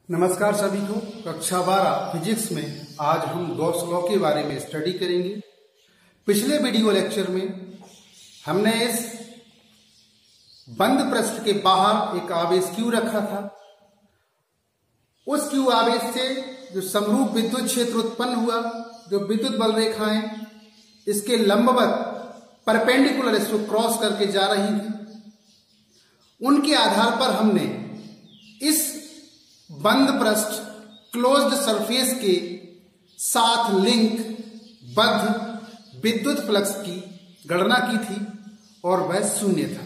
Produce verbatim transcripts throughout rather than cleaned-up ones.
नमस्कार सभी को। कक्षा बारह फिजिक्स में आज हम गॉस लॉ के बारे में स्टडी करेंगे। पिछले वीडियो लेक्चर में हमने इस बंद पृष्ठ के बाहर एक आवेश क्यू रखा था। उस क्यू आवेश से जो समरूप विद्युत क्षेत्र उत्पन्न हुआ, जो विद्युत बल रेखाएं इसके लंबवत परपेंडिकुलर इसको क्रॉस करके जा रही थी, उनके आधार पर हमने इस बंद पृष्ठ क्लोज्ड सरफेस के साथ लिंक बद्ध विद्युत फ्लक्स की गणना की थी और वह शून्य था।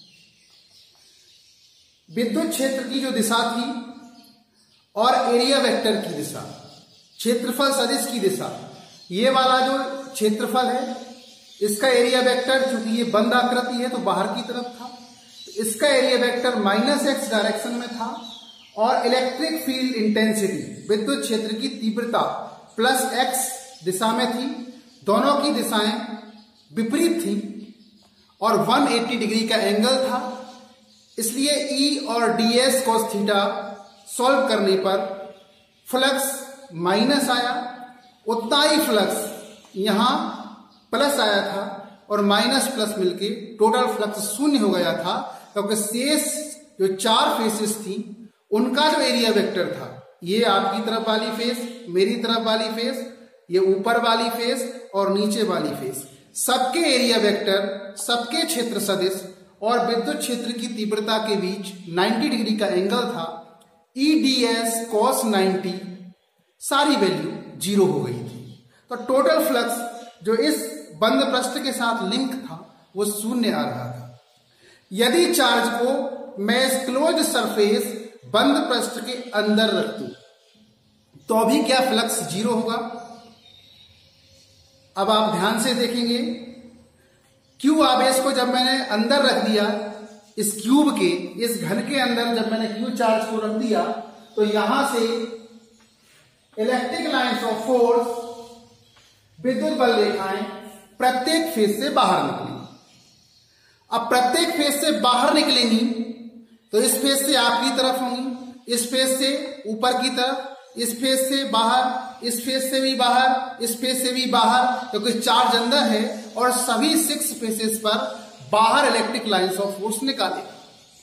विद्युत क्षेत्र की जो दिशा थी और एरिया वेक्टर की दिशा, क्षेत्रफल सदिश की दिशा, ये वाला जो क्षेत्रफल है इसका एरिया वेक्टर, चूंकि ये बंद आकृति है तो बाहर की तरफ था, तो इसका area vector minus X direction में था और इलेक्ट्रिक फील्ड इंटेंसिटी, विद्युत क्षेत्र की तीव्रता प्लस एक्स दिशा में थी। दोनों की दिशाएं विपरीत थी और एक सौ अस्सी डिग्री का एंगल था। इसलिए E और ds cos थीटा सॉल्व करने पर फ्लक्स माइनस आया, उतना ही फ्लक्स यहां प्लस आया था और माइनस प्लस मिलके टोटल फ्लक्स शून्य हो गया था, क्योंकि शेष जो चार फेसेस थी उनका जो एरिया वेक्टर था, ये आपकी तरफ वाली फेस, मेरी तरफ वाली फेस, ये ऊपर वाली फेस और नीचे वाली फेस, सबके एरिया वेक्टर, सबके क्षेत्र सदिश और विद्युत क्षेत्र की तीव्रता के बीच नब्बे डिग्री का एंगल था। E ds cos नब्बे सारी वैल्यू जीरो हो गई थी, तो टोटल फ्लक्स जो इस बंद पृष्ठ के साथ लिंक था वो शून्य आ रहा था। यदि चार्ज को मैं इस क्लोज सरफेस बंद पृष्ठ के अंदर रख दूं तो भी क्या फ्लक्स जीरो होगा? अब आप ध्यान से देखेंगे, क्यू आवेश को जब मैंने अंदर रख दिया, इस क्यूब के, इस घन के अंदर जब मैंने क्यू चार्ज को रख दिया, तो यहां से इलेक्ट्रिक लाइंस ऑफ फोर्स, विद्युत बल रेखाएं प्रत्येक फेज से बाहर निकली। अब प्रत्येक फेज से बाहर निकलेंगी तो इस फेज से आपकी तरफ होंगी, इस फेज से ऊपर की तरफ, इस फेज से बाहर, इस फेज से भी बाहर, इस फेज से भी बाहर, क्योंकि तो चार्ज अंदर है और सभी सिक्स फेसेस पर बाहर इलेक्ट्रिक लाइंस ऑफ फोर्स निकालेगा।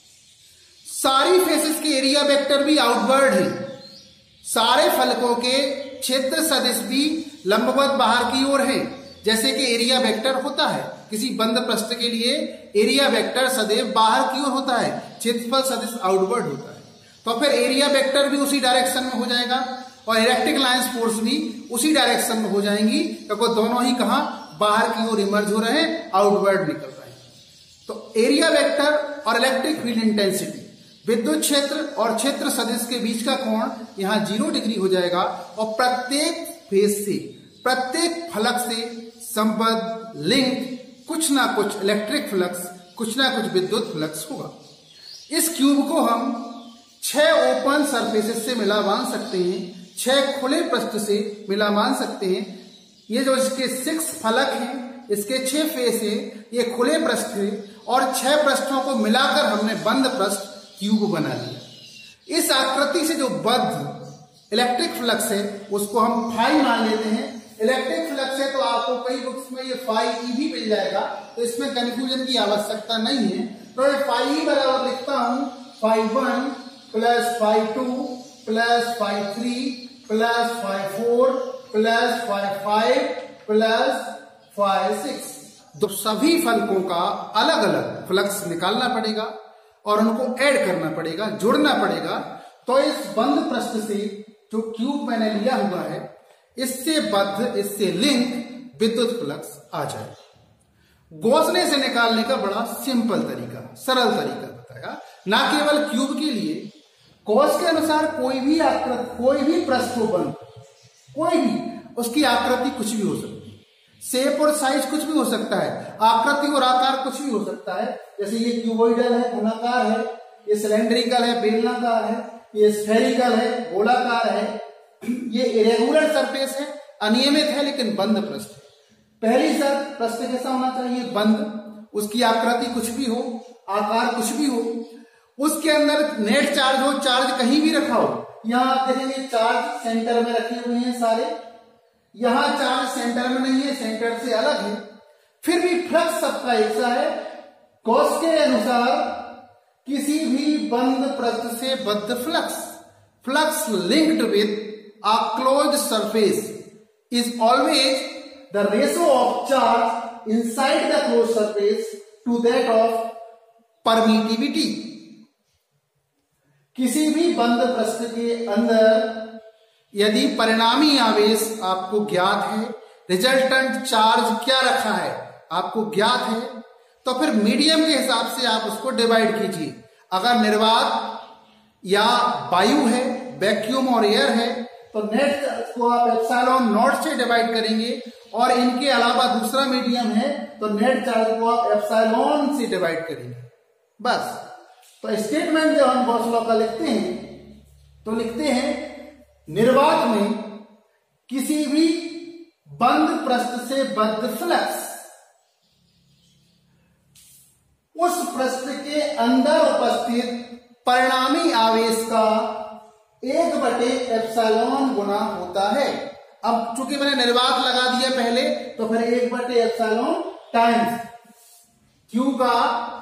सारी फेसेस के एरिया वेक्टर भी आउटवर्ड है, सारे फलकों के क्षेत्र सदिश भी लंबवत बाहर की ओर है, जैसे कि एरिया वेक्टर होता है। किसी बंद पृष्ठ के लिए एरिया वेक्टर सदैव बाहर की ओर होता है, क्षेत्रफल सदिश आउटवर्ड होता है। तो फिर एरिया वेक्टर भी उसी डायरेक्शन में हो जाएगा और इलेक्ट्रिक लाइंस फोर्स भी उसी डायरेक्शन में हो जाएंगी, क्योंकि तो दोनों ही कहां बाहर की ओर इमर्ज हो रहे हैं, आउटवर्ड निकल रहे हैं। तो एरिया वेक्टर और इलेक्ट्रिक फील्ड इंटेंसिटी, विद्युत क्षेत्र और क्षेत्र सदिश के बीच का कोण यहां जीरो डिग्री हो जाएगा और प्रत्येक फेज से, प्रत्येक फलक से संबद्ध लिंक कुछ ना कुछ इलेक्ट्रिक फ्लक्स, कुछ ना कुछ विद्युत फ्लक्स होगा। इस क्यूब को हम छह ओपन सरफेसेस से मिला मान सकते हैं, छह खुले पृष्ठ से मिला मान सकते हैं। ये जो इसके सिक्स फलक हैं, इसके छह फेस है, ये खुले पृष्ठ है और छह पृष्ठों को मिलाकर हमने बंद पृष्ठ क्यूब बना लिया। इस आकृति से जो बद्ध इलेक्ट्रिक फ्लक्स है उसको हम फाई मान लेते हैं। इलेक्ट्रिक फ्लक्स है तो आपको कई बुक्स में ये फाई ई भी मिल जाएगा, तो इसमें कंफ्यूजन की आवश्यकता नहीं है। तो ये फाई ई बराबर लिखता हूं phi one plus phi two plus phi three plus phi four plus phi five plus phi six. तो सभी फलकों का अलग अलग फ्लक्स निकालना पड़ेगा और उनको ऐड करना पड़ेगा, जोड़ना पड़ेगा। तो इस बंद पृष्ठ से जो क्यूब मैंने लिया हुआ है, इससे बद्ध, इससे लिंक विद्युत फ्लक्स आ जाए। गॉस ने इसे निकालने का बड़ा सिंपल तरीका, सरल तरीका बताया। ना केवल क्यूब के लिए, गॉस के अनुसार कोई भी आकृति, कोई भी पृष्ठ हो बंद, कोई भी, उसकी आकृति कुछ भी हो सकती है, शेप और साइज कुछ भी हो सकता है, आकृति और आकार कुछ भी हो सकता है। जैसे ये क्यूबोइडल है, घनाकार है, ये सिलेंड्रिकल है, बेलनाकार है, ये स्फेरिकल है, गोलाकार है, ये इरेगुलर सरफेस है, अनियमित है लेकिन बंद पृष्ठ है। पहली सर पृष्ठ कैसा होना चाहिए? बंद, उसकी आकृति कुछ भी हो, आकार कुछ भी हो, उसके अंदर नेट चार्ज हो, चार्ज कहीं भी रखा हो, यहां आप देखेंगे चार्ज सेंटर में रखे हुए हैं सारे, यहां चार्ज सेंटर में नहीं है, सेंटर से अलग है, फिर भी फ्लक्स सबका एक सा है। गॉस के अनुसार किसी भी बंद पृष्ठ से बद्ध flux, flux linked with a closed surface is always the ratio of charge inside the closed surface to that of permittivity. किसी भी बंद पृष्ठ के अंदर यदि परिणामी आवेश आपको ज्ञात है, रिजल्टेंट चार्ज क्या रखा है आपको ज्ञात है, तो फिर मीडियम के हिसाब से आप उसको डिवाइड कीजिए। अगर निर्वात या वायु है, वैक्यूम और एयर है, तो नेट चार्ज को आप एप्सिलॉन नॉट से डिवाइड करेंगे, और इनके अलावा दूसरा मीडियम है तो नेट चार्ज को आप एप्सिलॉन से डिवाइड करेंगे, बस। तो स्टेटमेंट जब हम गॉस लॉ का लिखते हैं तो लिखते हैं निर्वात में किसी भी बंद पृष्ठ से बद्ध फ्लक्स उस पृष्ठ के अंदर उपस्थित परिणामी आवेश का एक बटे एप्सिलॉन गुना होता है। अब चूंकि मैंने निर्वात लगा दिया पहले, तो फिर एक बटे एप्सिलॉन टाइम्स क्यू का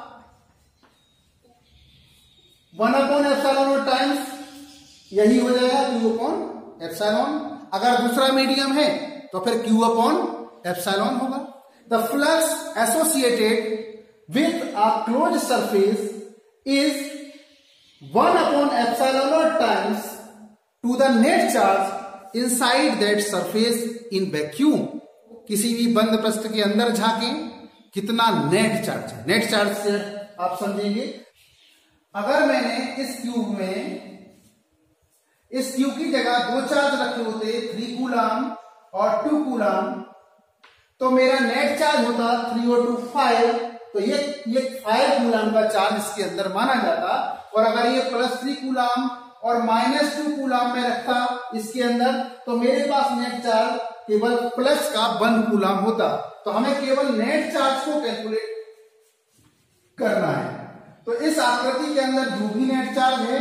वन अपॉन एप्सिलॉन टाइम्स यही हो जाएगा क्यू अपॉन एप्सिलॉन। अगर दूसरा मीडियम है तो फिर क्यू अपॉन एप्सिलॉन होगा। The flux associated with a closed surface is one upon epsilon naught times to the net charge inside that surface in vacuum। किसी भी बंद पृष्ठ के अंदर झांकें कितना नेट चार्ज है, नेट चार्ज से आप समझेंगे। अगर मैंने इस क्यूब में इस क्यूब की जगह दो चार्ज रखे होते, थ्री कूलम और टू कूलम, तो मेरा नेट चार्ज होता थ्री और टू फाइव, तो ये ये फाइव कूलम का चार्ज इसके अंदर माना जाता। और अगर ये प्लस थ्री कूलम और माइनस टू कूलम में रखता इसके अंदर, तो मेरे पास नेट चार्ज केवल प्लस का वन कूलम होता। तो हमें केवल नेट चार्ज को कैलकुलेट करना है। तो इस आकृति के अंदर जो भी नेट चार्ज है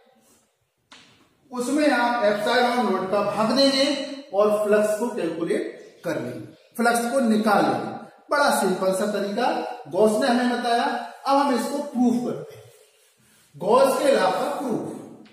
उसमें आप एप्सिलॉन नॉट का भाग देंगे और फ्लक्स को कैलकुलेट कर लेंगे, फ्लक्स को निकाल लेंगे। बड़ा सिंपल सा तरीका गॉस ने हमें बताया। अब हम इसको प्रूफ करते हैं, गॉस के लॉ का प्रूफ।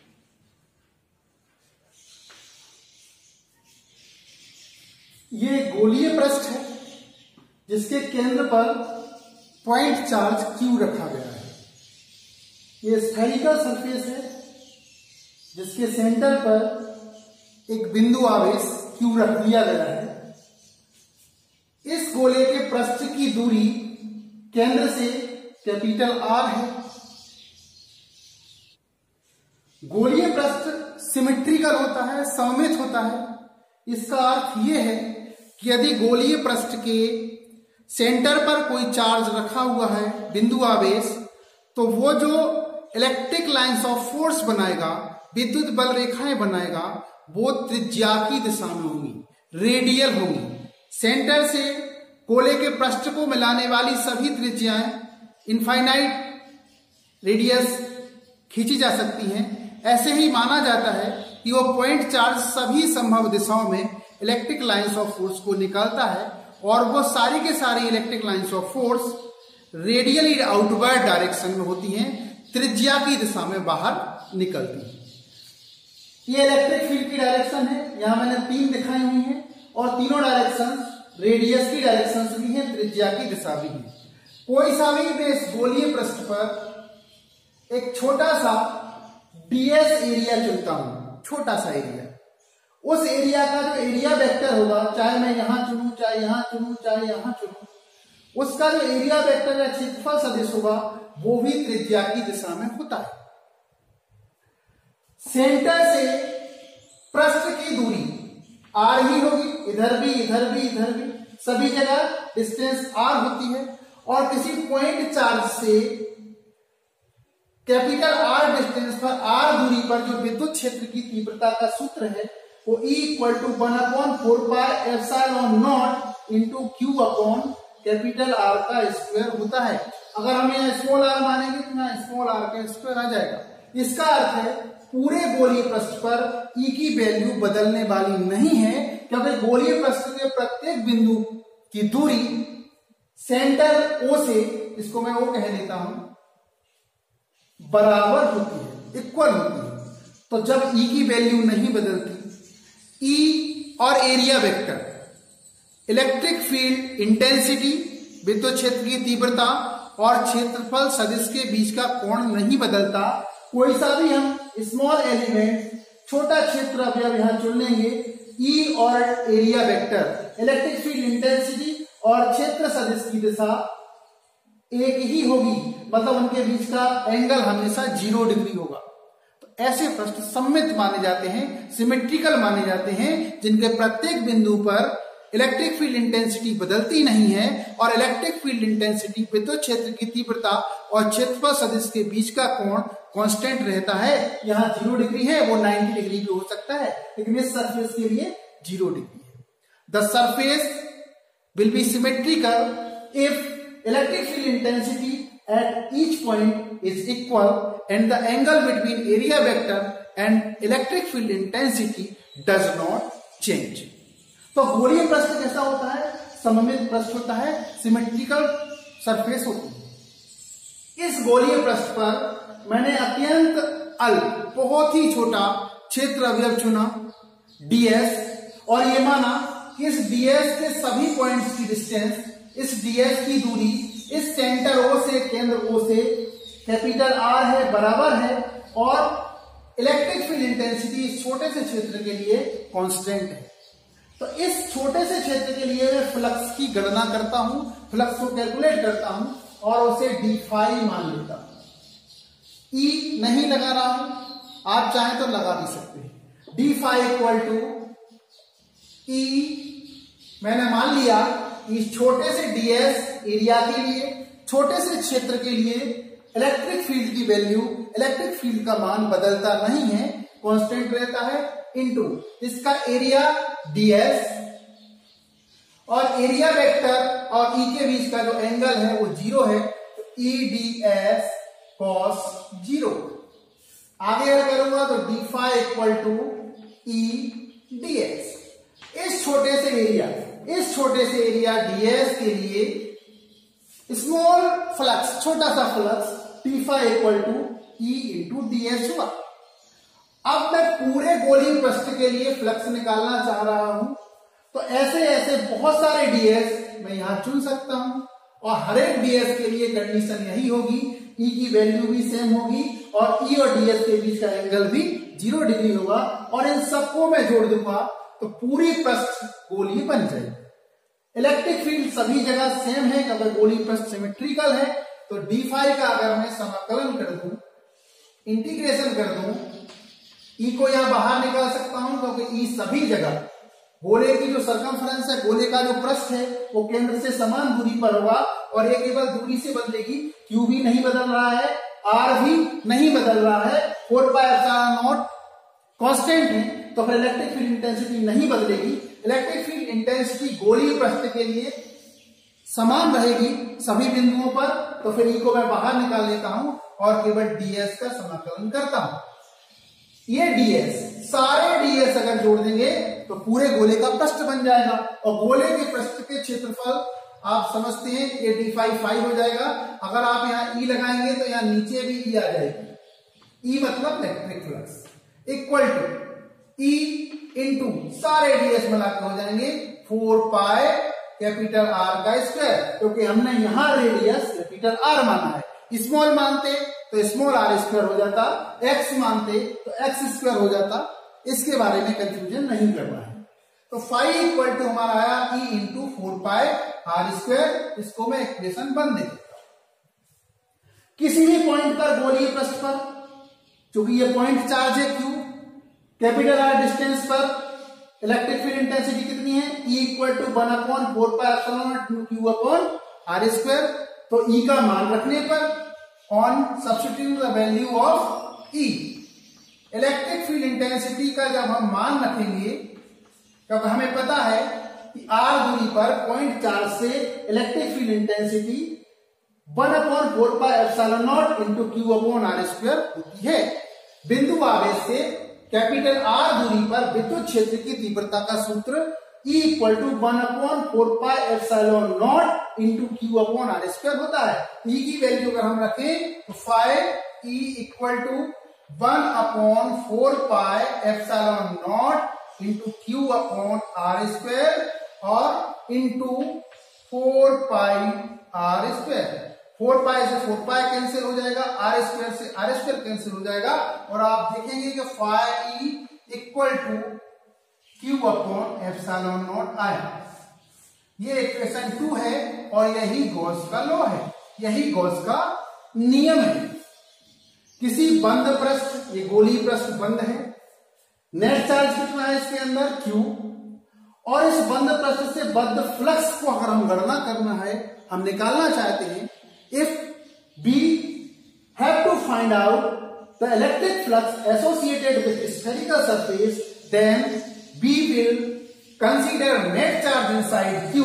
ये गोलीय पृष्ठ है जिसके केंद्र पर पॉइंट चार्ज क्यू रखा गया है। ये स्फेरिकल सरफेस है जिसके सेंटर पर एक बिंदु आवेश क्यू रख दिया गया है। इस गोले के पृष्ठ की दूरी केंद्र से कैपिटल आर है। गोलीय पृष्ठ सिमेट्रिकल होता है, सममित होता है। इसका अर्थ यह है कि यदि गोलीय पृष्ठ के सेंटर पर कोई चार्ज रखा हुआ है, बिंदु आवेश, तो वो जो इलेक्ट्रिक लाइंस ऑफ फोर्स बनाएगा, विद्युत बल रेखाएं बनाएगा, वो त्रिज्या की दिशा में होंगी, रेडियल होंगी। सेंटर से गोले के पृष्ठ को मिलाने वाली सभी त्रिज्याएं इनफाइनाइट रेडियस खींची जा सकती हैं। ऐसे ही माना जाता है कि वो पॉइंट चार्ज सभी संभव दिशाओं में इलेक्ट्रिक लाइंस ऑफ फोर्स को निकालता है, और वो सारी के सारी electric lines of force radially outward direction में होती हैं, त्रिज्या की दिशा में बाहर निकलती है। ये इलेक्ट्रिक फील्ड की डायरेक्शन है, यहां मैंने तीन दिखाई हुई है, और तीनों डायरेक्शन रेडियस की डायरेक्शन भी है, त्रिज्या की दिशा भी है। कोई सा भी मैं इस गोलीय पृष्ठ पर एक छोटा सा डीएस एरिया चुनता हूं, छोटा सा एरिया, उस एरिया का जो एरिया वेक्टर होगा, चाहे मैं यहां चुनूं, चाहे यहां चुनूं, चाहे यहां चुनूं, उसका जो एरिया वेक्टर या क्षेत्रफल सदिश होगा वो भी त्रिज्या की दिशा में होता है। सेंटर से पृष्ठ की दूरी आर ही होगी, इधर भी इधर भी इधर भी सभी जगह डिस्टेंस आर होती है। और किसी पॉइंट चार्ज से कैपिटल आर डिस्टेंस पर आर दूरी पर जो विद्युत क्षेत्र की तीव्रता का सूत्र है वो E equal to one upon four pi epsilon naught into Q upon capital R का स्क्वायर होता है। अगर हम यहाँ स्मॉल आर मानेंगे तो यहाँ स्मॉल आर का स्क्वायर आ जाएगा। इसका अर्थ है पूरे गोलीय पृष्ठ पर ई की वैल्यू बदलने वाली नहीं है, क्योंकि गोलीय पृष्ठ के प्रत्येक बिंदु की दूरी सेंटर ओ से, इसको मैं ओ कह देता हूं, बराबर होती है, इक्वल होती है। तो जब ई की वैल्यू नहीं बदलती, ई और area vector, electric field intensity, विद्युत क्षेत्र की तीव्रता और क्षेत्रफल सदिश के बीच का कोण नहीं बदलता, कोई सा भी हम स्मॉल एलिमेंट, छोटा क्षेत्र अवयव यहां चुन लेंगे, ई और area vector, electric field intensity और क्षेत्र सदिश की दिशा एक ही होगी, मतलब उनके बीच का एंगल हमेशा जीरो डिग्री होगा। तो ऐसे पृष्ठ सममित माने जाते हैं, सिमेट्रिकल माने जाते हैं, जिनके प्रत्येक बिंदु पर इलेक्ट्रिक फील्ड इंटेंसिटी बदलती नहीं है और इलेक्ट्रिक फील्ड इंटेंसिटी, विद्युत क्षेत्र की तीव्रता और क्षेत्रफल सदिश के बीच का कोण कांस्टेंट रहता है। यहाँ जीरो डिग्री है, वो नाइन्टी डिग्री भी हो सकता है, लेकिन इस सरफेस के लिए जीरो डिग्री है। The surface will be symmetrical if electric field intensity at each point is equal and the angle between area vector and electric field intensity does not change। तो गोलीय पृष्ठ कैसा होता है? सममित पृष्ठ होता है, सिमेट्रिकल सरफेस होती है। इस गोलीय पृष्ठ पर मैंने अत्यंत अल्प, बहुत ही छोटा क्षेत्र अवयव चुना ds, और ये माना कि इस ds के सभी पॉइंट्स की डिस्टेंस, इस ds की दूरी इस सेंटर ओ से, केंद्र ओ से कैपिटल आर है, बराबर है, और इलेक्ट्रिक फील्ड इंटेंसिटी इस छोटे से क्षेत्र के लिए कांस्टेंट है। तो इस छोटे से क्षेत्र के लिए मैं फ्लक्स की गणना करता हूं, फ्लक्स को कैलकुलेट करता हूं और उसे डी फाई मान लेता हूं। ई नहीं लगा रहा हूं, आप चाहें तो लगा भी सकते हैं। D phi equal to E, मैंने मान लिया इस छोटे से डीएस एरिया के लिए, छोटे से क्षेत्र के लिए इलेक्ट्रिक फील्ड की वैल्यू, इलेक्ट्रिक फील्ड का मान बदलता नहीं है, कांस्टेंट रहता है, इनटू इसका एरिया डीएस और एरिया वेक्टर और ई के बीच का जो एंगल है वो जीरो है, तो E D S cos zero. आगे अगर करूंगा तो D phi equal to E D S. इस छोटे से एरिया, इस छोटे से एरिया डीएस के लिए स्मॉल फ्लक्स, छोटा सा flux T phi equal to E into DS हुआ। अब मैं पूरे गोलीय पृष्ठ के लिए फ्लक्स निकालना चाह रहा हूं, तो ऐसे ऐसे बहुत सारे डीएस मैं यहां चुन सकता हूं, और हर एक डीएस के लिए कंडीशन यही होगी, ई की वैल्यू भी सेम होगी और ई और डीएस के बीच का एंगल भी जीरो डिग्री होगा, और इन सबको मैं जोड़ दूंगा तो पूरी पृष्ठ गोलीय बन जाएगी। इलेक्ट्रिक फील्ड सभी जगह सेम है, अगर गोलीय पृष्ठ सिमेट्रिकल है, तो डी फाई का अगर मैं समाकलन कर दूं, इंटीग्रेशन कर दूं, ई को यहां बाहर निकाल सकता हूं, क्योंकि ई सभी जगह गोले की जो सरकमफ्रेंस है, गोले का जो पृष्ठ है वो केंद्र से समान दूरी पर होगा, और ये केवल दूरी से बदलेगी, क्यू भी नहीं बदल रहा है, आर भी नहीं बदल रहा है, four by epsilon naught constant है, तो फिर इलेक्ट्रिक फील्ड इंटेंसिटी नहीं बदलेगी। इलेक्ट्रिक फील्ड इंटेंसिटी गोलीय पृष्ठ के लिए समान रहेगी सभी बिंदुओं पर, तो फिर ई को मैं बाहर निकाल लेता हूं और केवल डीएस का समाकलन करता हूं। ये डीएस, सारे डीएस अगर जोड़ देंगे तो पूरे गोले का पृष्ठ बन जाएगा, और गोले के पृष्ठ के क्षेत्रफल आप समझते हैं ये डी फाई फाइव हो जाएगा। अगर आप यहाँ ई लगाएंगे तो यहाँ नीचे भी ई आ जाएगी, ई मतलब electric flux equal to E into सारे डीएस मिलाकर हो जाएंगे फोर पाई कैपिटल आर का स्क्वायर, क्योंकि हमने यहां रेडियस कैपिटल आर माना है। स्मॉल मानते तो स्मॉल आर स्क्वायर हो जाता, एक्स मानते तो एक्स स्क्वायर हो जाता, इसके बारे में कंफ्यूजन नहीं करना है। तो फाइव इक्वल टू हमारा आया E into four pi R square, इसको मैं इक्वेशन वन दे देता हूं। किसी भी पॉइंट पर गोलीय पृष्ठ पर, क्योंकि ये पॉइंट चार्ज है क्यू, कैपिटल आर डिस्टेंस पर इलेक्ट्रिक फील्ड इंटेंसिटी कितनी है, E equal to one upon four pi epsilon Q upon R square. तो ई का मान रखने पर, on substituting the value of E, electric field intensity का जब हम मान रखेंगे, क्योंकि हमें पता है कि आर दूरी पर पॉइंट चार्ज से electric field intensity one upon four pi epsilon naught into Q upon R square होती है। बिंदु आवेश से कैपिटल आर दूरी पर विद्युत क्षेत्र की तीव्रता का सूत्र E equal to one upon four pi epsilon naught into Q upon R square होता है। E की वैल्यू अगर हम रखें तो five E equal to one upon four pi epsilon naught into Q upon R square और into four pi R square. Four pi से four pi cancel हो जाएगा, आर स्क्वायर से आर स्क्वायर कैंसिल हो जाएगा और आप देखेंगे कि five E equal to Q upon epsilon naught आया। ये इक्वेशन टू है और यही गॉस का लॉ है, यही गॉस का नियम है। किसी बंद पृष्ठ, ये गोलीय पृष्ठ बंद है, नेट चार्ज कितना है इसके अंदर क्यू, और इस बंद पृष्ठ से बद्ध फ्लक्स को अगर हम गणना करना है, हम निकालना चाहते हैं, if we have to find out the electric flux associated with spherical surface, then B will consider net charge inside Q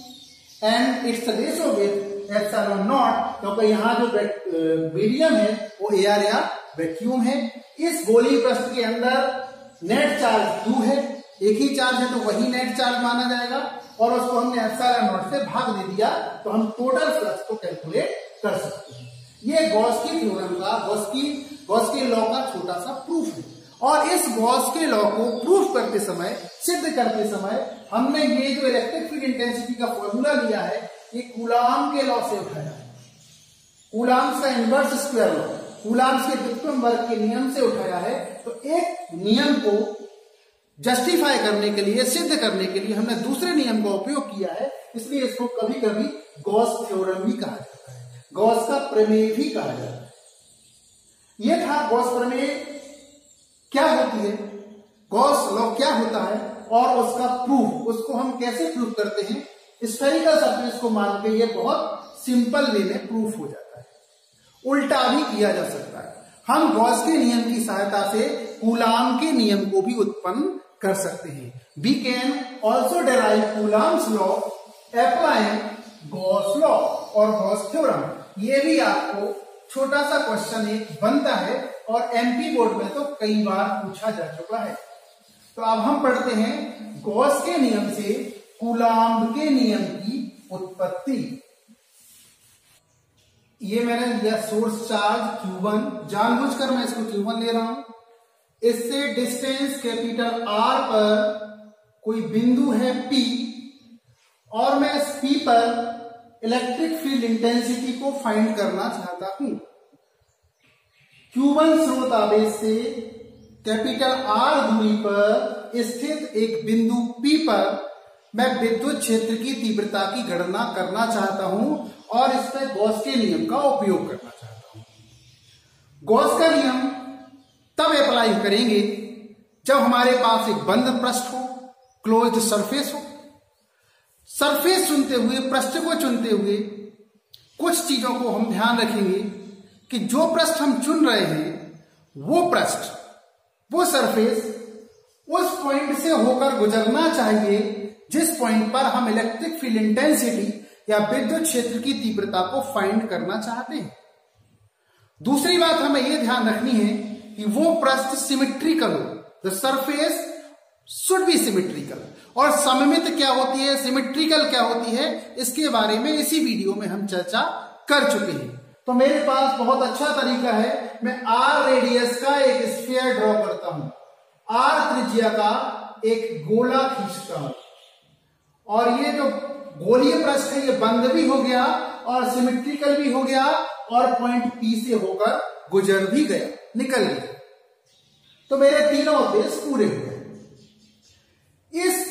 and its ratio with epsilon naught, क्योंकि यहाँ जो मीडियम है वो एयर या वैक्यूम है। इस गोलीय पृष्ठ के अंदर नेट चार्ज Q है, एक ही चार्ज है तो वही नेट चार्ज माना जाएगा और उसको हमने एप्सिलॉन नॉट से भाग दे दिया तो हम टोटल फ्लक्स को कैलकुलेट कर सकते हैं। ये गॉस की थ्योरम का, गॉस की गॉस के लॉ का छोटा सा प्रूफ है। और इस गॉस के लॉ को प्रूफ करते समय, सिद्ध करते समय हमने ये जो इलेक्ट्रिक फील्ड इंटेंसिटी का फॉर्मूला लिया है ये कूलाम के लॉ से उठाया है। कूलाम्स का इनवर्स स्क्वायर लॉ, कूलाम्स के व्युत्क्रम वर्ग के नियम से उठाया है। तो एक नियम को जस्टिफाई करने के लिए, सिद्ध करने के लिए हमने दूसरे नियम का उपयोग किया है, इसलिए इसको कभी कभी गॉस थ्योरम भी कहा जाता है, गॉस का प्रमेय भी कहा जाता है। यह था गॉस प्रमेय क्या होती है, गॉस लॉ क्या होता है और उसका प्रूफ, उसको हम कैसे प्रूफ करते हैं। स्फेरिकल सरफेस को मान के ये बहुत सिंपल वे में प्रूफ हो जाता है। उल्टा भी किया जा सकता है, हम गॉस के नियम की सहायता से कूलाम के नियम को भी उत्पन्न कर सकते हैं। We can also derive Coulomb's law applying Gauss law और गॉस थ्योरम। ये भी आपको छोटा सा क्वेश्चन एक बनता है और एमपी बोर्ड में तो कई बार पूछा जा चुका है। तो अब हम पढ़ते हैं गॉस के नियम से कूलाम्ब के नियम की उत्पत्ति। ये मैंने लिया सोर्स चार्ज क्यू वन, जानबूझकर मैं इसको क्यू वन ले रहा हूं। इससे डिस्टेंस कैपिटल आर पर कोई बिंदु है P और मैं इस P पर इलेक्ट्रिक फील्ड इंटेंसिटी को फाइंड करना चाहता हूं। क्यू वन स्रोत आवेश से कैपिटल आर दूरी पर स्थित एक बिंदु P पर मैं विद्युत क्षेत्र की तीव्रता की गणना करना चाहता हूं और इस पर गॉस के नियम का उपयोग करना चाहता हूं। गॉस का नियम तब अप्लाई करेंगे जब हमारे पास एक बंद पृष्ठ हो, क्लोज्ड सरफेस हो। सरफेस चुनते हुए, पृष्ठ को चुनते हुए कुछ चीजों को हम ध्यान रखेंगे कि जो पृष्ठ हम चुन रहे हैं वो पृष्ठ, वो सरफेस उस पॉइंट से होकर गुजरना चाहिए जिस पॉइंट पर हम इलेक्ट्रिक फील्ड इंटेंसिटी या विद्युत क्षेत्र की तीव्रता को फाइंड करना चाहते हैं। दूसरी बात हमें यह ध्यान रखनी है कि वो पृष्ठ सिमेट्रिकल हो, the surface should be symmetrical. और सममित क्या होती है, सिमेट्रिकल क्या होती है, इसके बारे में इसी वीडियो में हम चर्चा कर चुके हैं। तो मेरे पास बहुत अच्छा तरीका है, मैं आर रेडियस का एक स्फीयर ड्रॉ करता हूं, आर त्रिज्या का एक गोला खींचता हूं और ये जो गोलीय पृष्ठ है ये बंद भी हो गया और सिमेट्रिकल भी हो गया और पॉइंट P से होकर गुजर भी गया, निकल गया। तो मेरे तीनों उद्देश्य पूरे हो गए। इस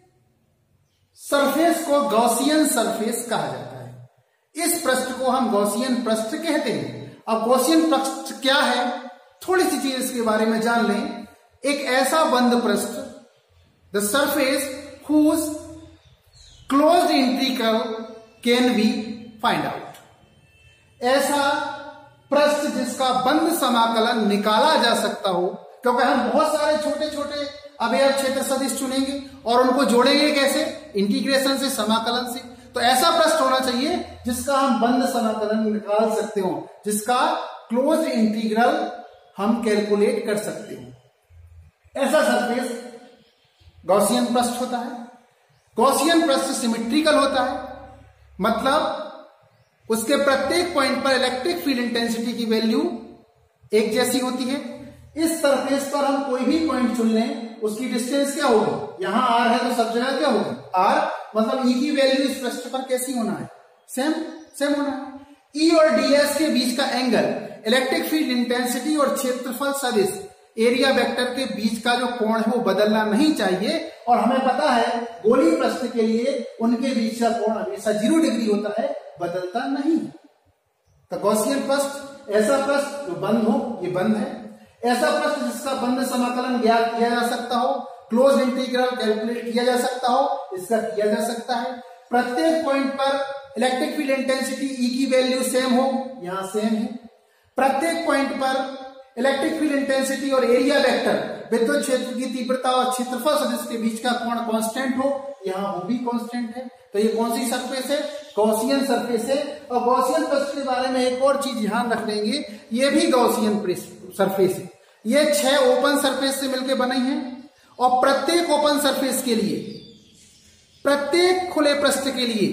सरफेस को गॉसियन सरफेस कहा जाता है। इस पृष्ठ को हम गॉसियन पृष्ठ कहते हैं। अब गॉसियन पृष्ठ क्या है, थोड़ी सी चीज इसके बारे में जान लें। एक ऐसा बंद पृष्ठ, the surface whose closed integral can be find out. ऐसा पृष्ठ जिसका बंद समाकलन निकाला जा सकता हो, क्योंकि हम बहुत सारे छोटे छोटे अवयव क्षेत्र सदिश चुनेंगे और उनको जोड़ेंगे कैसे, इंटीग्रेशन से, समाकलन से। तो ऐसा पृष्ठ होना चाहिए जिसका हम बंद समाकलन निकाल सकते हो, जिसका क्लोज इंटीग्रल हम कैलकुलेट कर सकते हो। ऐसा सरफेस गॉसियन पृष्ठ होता है। गॉसियन पृष्ठ सिमेट्रिकल होता है, मतलब उसके प्रत्येक पॉइंट पर इलेक्ट्रिक फील्ड इंटेंसिटी की वैल्यू एक जैसी होती है। इस सरफेस पर हम कोई भी पॉइंट चुन लें, उसकी डिस्टेंस क्या होगी, यहां आर है तो सब जगह क्या होगी आर, मतलब ई की वैल्यू इस पृष्ठ पर कैसी होना है, सेम सेम होना है। ई और डीएस के बीच का एंगल इलेक्ट्रिक फील्ड इंटेंसिटी और क्षेत्रफल सदिश एरिया वेक्टर के बीच का जो कोण है वो बदलना नहीं चाहिए। और हमें पता है गोलीय पृष्ठ के लिए उनके बीच का कोण हमेशा जीरो डिग्री होता है, बदलता नहीं। तो गॉसियन पृष्ठ ऐसा पृष्ठ जो बंद हो, ये बंद है। ऐसा पृष्ठ जिसका बंद समाकलन ज्ञात किया जा सकता हो, क्लोज इंटीग्रल कैलकुलेट किया जा सकता हो, इसका किया जा सकता है। प्रत्येक पॉइंट पर इलेक्ट्रिक फील्ड इंटेंसिटी ई की वैल्यू सेम हो, यहां सेम है। प्रत्येक पॉइंट पर इलेक्ट्रिक फील्ड इंटेंसिटी और एरिया वेक्टर विद्युत क्षेत्र की तीव्रता और क्षेत्रफल सदिश के बीच का कोण कांस्टेंट हो, यहाँ वो भी कांस्टेंट है। तो ये कौन सी सरफेस है, गॉसियन सरफेस है। और गॉसियन पृष्ठ के बारे में एक और चीज ध्यान रख लेंगे, ये भी गॉसियन सरफेस है। ये छह ओपन सरफेस से मिलकर बनी है और प्रत्येक ओपन सरफेस के लिए, प्रत्येक खुले पृष्ठ के लिए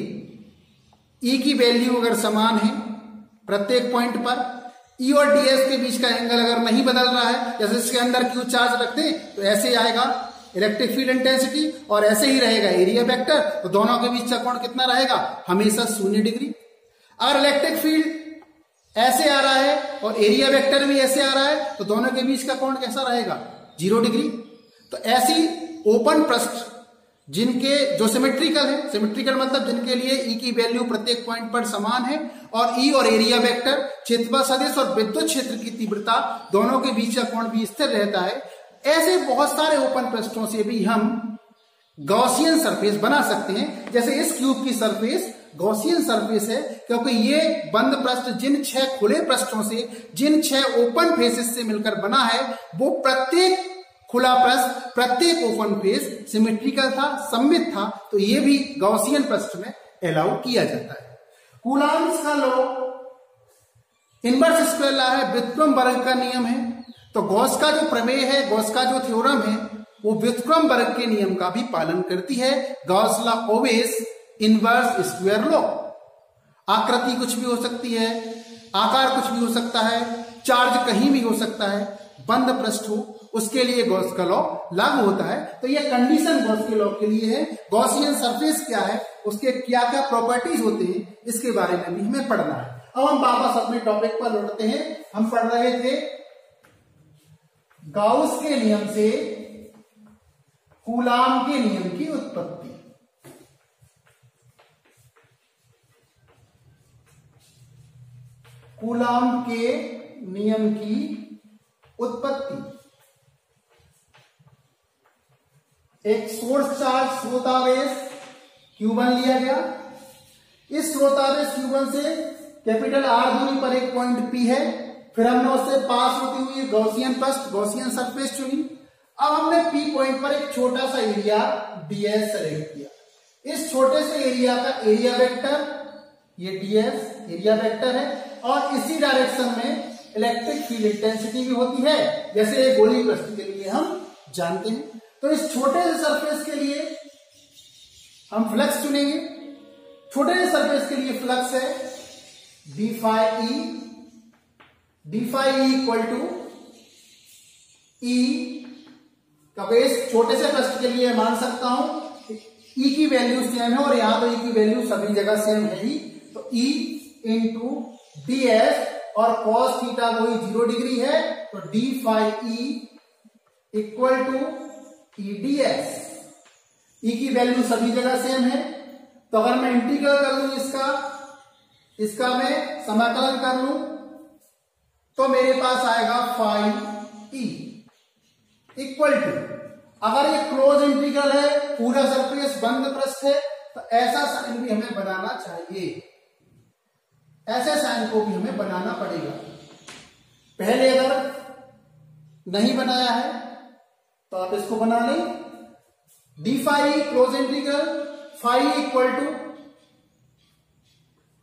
ई की वैल्यू अगर समान है प्रत्येक पॉइंट पर, ई और डीएस के बीच का एंगल अगर नहीं बदल रहा है, जैसे इसके अंदर क्यू चार्ज रखते हैं तो ऐसे ही आएगा इलेक्ट्रिक फील्ड इंटेंसिटी और ऐसे ही रहेगा एरिया वेक्टर, तो दोनों के बीच का कोण कितना रहेगा, हमेशा शून्य डिग्री। अगर इलेक्ट्रिक फील्ड ऐसे आ रहा है और एरिया वेक्टर भी ऐसे आ रहा है तो दोनों के बीच का कोण कैसा रहेगा, जीरो डिग्री। तो ऐसी ओपन पृष्ठ जिनके जो सिमेट्रिकल है, सिमेट्रिकल मतलब जिनके लिए ई की वैल्यू प्रत्येक पॉइंट पर समान है और ई और एरिया वेक्टर, क्षेत्रफल सदिश और विद्युत क्षेत्र की तीव्रता दोनों के बीच का कोण भी स्थिर रहता है, ऐसे बहुत सारे ओपन पृष्ठों से भी हम गॉसियन सरफेस बना सकते हैं। जैसे इस क्यूब की सरफेस गॉसियन सरफेस है क्योंकि ये बंद पृष्ठ जिन छह खुले पृष्ठों से, जिन छह ओपन फेसेस से मिलकर बना है, वो प्रत्येक खुला पृष्ठ, प्रत्येक ओपन फेस सिमेट्रिकल था, सममित था, तो ये भी गॉसियन पृष्ठ में अलाउ किया जाता है। कूलॉम्स का लॉ इनवर्स स्क्वायर लॉ है, व्युत्क्रम वर्ग का नियम है। तो गॉस का जो प्रमेय है, गॉस का जो थ्योरम है, वो व्युत्क्रम वर्ग के नियम का भी पालन करती है। Gauss law always inverse square law. आकृति कुछ भी हो सकती है, आकार कुछ भी हो सकता है, चार्ज कहीं भी हो सकता है, बंद पृष्ठ हो उसके लिए गॉस का लॉ लागू होता है। तो ये कंडीशन गॉस के लॉ के लिए है। गॉसियन सरफेस क्या है, उसके क्या क्या प्रॉपर्टीज होते हैं, इसके बारे में भी हमें पढ़ना है। अब हम वापस अपने टॉपिक पर लौटते हैं। हम पढ़ रहे थे गाउस के नियम से कूलाम के नियम की उत्पत्ति। कूलाम के नियम की उत्पत्ति। एक सोर्स चार्ज स्रोतावेश क्यू वन लिया गया। इस स्रोतावेश क्यू वन से कैपिटल आर दूरी पर एक पॉइंट पी है। फिर हमने उससे पास होती हुई गॉसियन पृष्ठ, गॉसियन सरफेस चुनी। अब हमने पी पॉइंट पर एक छोटा सा एरिया डीएस सेलेक्ट किया। इस छोटे से एरिया का एरिया वेक्टर, ये डीएस एरिया वेक्टर है, और इसी डायरेक्शन में इलेक्ट्रिक फील्ड इंटेंसिटी भी होती है, जैसे एक गोलीय पृष्ठ के लिए हम जानते हैं। तो इस छोटे से सरफेस के लिए हम फ्लक्स चुनेंगे। छोटे से सरफेस के लिए फ्लक्स है D phi E, D phi E equal to E, क्योंकि इस छोटे से पृष्ठ के लिए मान सकता हूं ई की वैल्यू सेम है और यहां तो ई की वैल्यू सभी जगह सेम है ही, तो ई इंटू डी एस और कॉस थीटा वही जीरो डिग्री है, तो D phi E equal to E D S. E की वैल्यू सभी जगह सेम है, तो अगर मैं इंटीग्रल कर लूं इसका इसका मैं समाकलन कर लूं तो मेरे पास आएगा फाई ई इक्वल टू, अगर ये क्लोज इंटीग्रल है, पूरा सरफेस बंद पृष्ठ है, तो ऐसा साइन भी हमें बनाना चाहिए। ऐसे साइन को भी हमें बनाना पड़ेगा। पहले अगर नहीं बनाया है तो आप इसको बना लें। D phi close integral phi equal to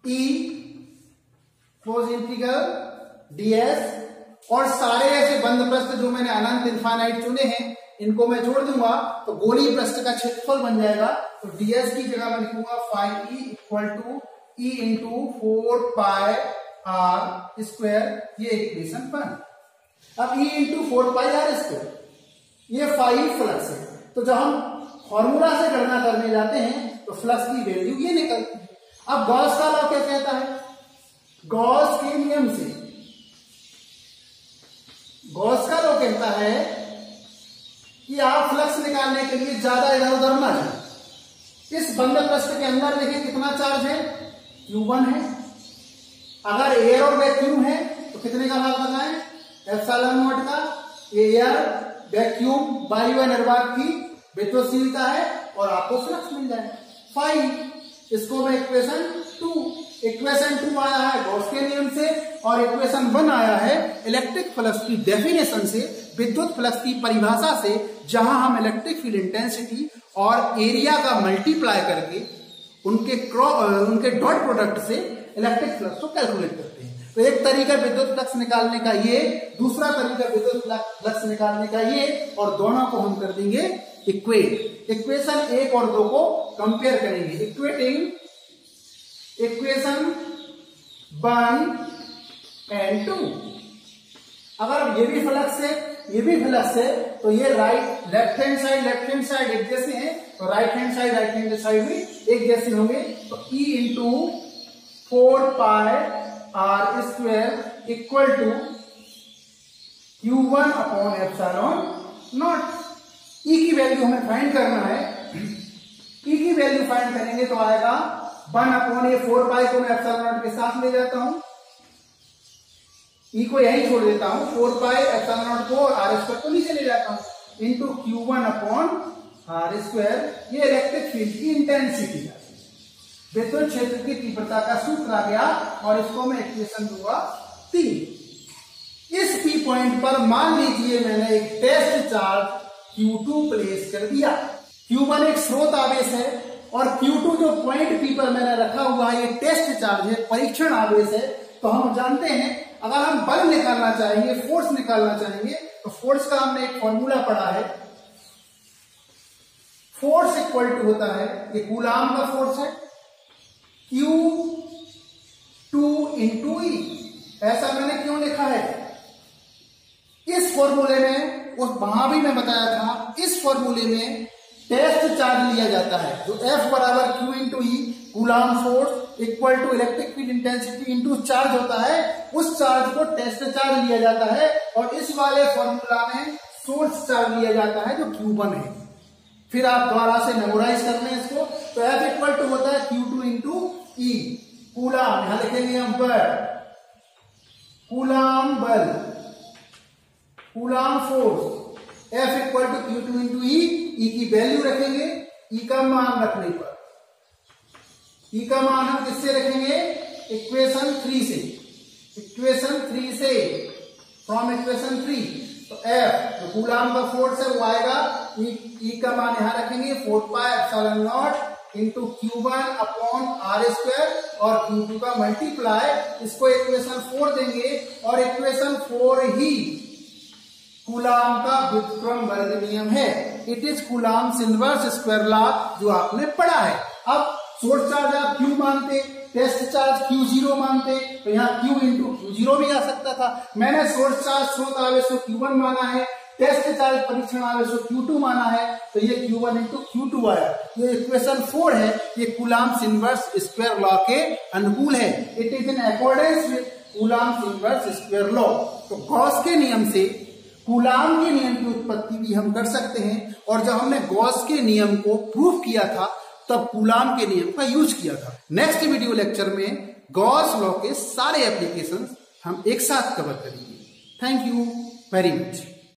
E close integral DS, और सारे ऐसे बंद पृष्ठ जो मैंने अनंत इनफाइनाइट चुने हैं इनको मैं जोड़ दूंगा तो गोलीय पृष्ठ का क्षेत्रफल बन जाएगा। तो डीएस की जगह मैं लिखूंगा five E equal to E into four pi R square, ये इक्वेशन वन। अब E into four pi R square, ये फाइव फ्लक्स है, तो जब हम फॉर्मूला से गणना करने जाते हैं तो फ्लक्स की वैल्यू ये निकलती है। अब गॉस का लॉ क्या कहता है? गॉस के नियम से, गॉस का लॉ कहता है कि आप फ्लक्स निकालने के लिए ज्यादा इधर उधर न जाए। इस बंद पृष्ठ के अंदर देखिए कितना चार्ज है, क्यू वन है। अगर एयर और वैक्यूम है तो कितने का भाग लगाएं, एप्सिलॉन नॉट का। एयर वैक्यूम वायु व निर्वात की विद्युतशीलता है और आपको फ्लक्स मिल जाए फाइव। इसको मैं इक्वेशन टू, इक्वेशन टू आया है गॉस के नियम से और इक्वेशन वन आया है इलेक्ट्रिक फ्लक्स की डेफिनेशन से, विद्युत फ्लक्स की परिभाषा से, जहां हम इलेक्ट्रिक फील्ड इंटेंसिटी और एरिया का मल्टीप्लाई करके उनके उनके डॉट प्रोडक्ट से इलेक्ट्रिक फ्लक्स को कैलकुलेट करते हैं। तो एक तरीका विद्युत फ्लक्स निकालने का ये, दूसरा तरीका विद्युत फ्लक्स निकालने का ये, और दोनों को हम कर देंगे इक्वेट। इक्वेशन एक और दो को कंपेयर करेंगे, equating equation one and two. अगर ये भी फ्लक्स है ये भी फ्लक्स है तो ये right left hand side left hand side एक जैसे हैं, तो right hand side right hand side भी एक जैसे होंगे। तो E into four pi R square equal to Q one upon epsilon naught. E की वैल्यू हमें फाइंड करना है। ई की वैल्यू फाइंड करेंगे तो आएगा वन अपॉन ये फोर पाई को मैं एप्सिलॉन नॉट के साथ ले जाता हूं, ई को यही छोड़ देता हूं, फोर पाई एप्सिलॉन नॉट को और आर स्क्वायर को नीचे ले जाता हूं, into Q one upon R square. ये इलेक्ट्रिक फील्ड की इंटेंसिटी है, विद्युत क्षेत्र की तीव्रता का सूत्र आ गया और इसको मैं इक्वेशन दूंगा तीन। इस पी पॉइंट पर मान लीजिए मैंने एक test charge Q two place कर दिया। क्यू वन एक स्रोत आवेश है और क्यू टू जो पॉइंट पी पर मैंने रखा हुआ है ये टेस्ट चार्ज है, परीक्षण आवेश है। तो हम जानते हैं अगर हम बल निकालना चाहेंगे, फोर्स निकालना चाहेंगे, तो फोर्स का हमने एक फॉर्मूला पढ़ा है, फोर्स इक्वल टू होता है, ये कूलाम का फोर्स है, क्यू टू इंटू ई। ऐसा मैंने क्यों लिखा है? इस फॉर्मूले में, उस वहां भी मैं बताया था, इस फॉर्मूले में टेस्ट चार्ज लिया जाता है जो F बराबर Q into E, Coulomb force equal to electric field intensity into charge होता है। उस चार्ज को टेस्ट चार्ज लिया जाता है और इस वाले फॉर्मूला में सोर्स चार्ज लिया जाता है जो क्यू वन है। फिर आप द्वारा से मेमोराइज कर लें इसको। तो F इक्वल टू होता है Q two into E, Coulomb, यहां लिखेंगे हम बल, कूलाम बल, Coulomb force. F equal to Q two into E, E की वैल्यू रखेंगे, ई का मान रखने पर, ई का मान हम किससे रखेंगे? इक्वेशन थ्री से, इक्वेशन थ्री से, फ्रॉम इक्वेशन थ्री। तो F जो कूलाम का फोर्स है वो आएगा, ई, ई का मान यहां रखेंगे four pi epsilon naught into Q one upon R square और क्यू टू का मल्टीप्लाई, इसको इक्वेशन फोर देंगे और इक्वेशन फोर ही कूलाम का व्युत्क्रम वर्ग नियम है। It is Coulomb's inverse square law जो आपने पढ़ा है। अब सोर्स चार्ज आप क्यू मानते, टेस्ट चार्ज क्यू जीरो मानते, तो यहाँ क्यू इंटू क्यू जीरो भी आ सकता था। मैंने सोर्स चार्ज स्रोत आवेश को क्यू वन माना है, टेस्ट चार्ज परीक्षण आवेश को क्यू टू माना है, तो ये Q one into Q two आया। ये इक्वेशन फोर है, ये कूलाम्स इनवर्स स्क्वायर लॉ के अनुकूल है। It is in accordance with Coulomb's inverse square law. तो गॉस के नियम से कूलाम के नियम की उत्पत्ति भी हम कर सकते हैं, और जब हमने गॉस के नियम को प्रूव किया था तब कूलाम के नियम का यूज किया था। नेक्स्ट वीडियो लेक्चर में गॉस लॉ के सारे एप्लीकेशंस हम एक साथ कवर करेंगे। Thank you very much.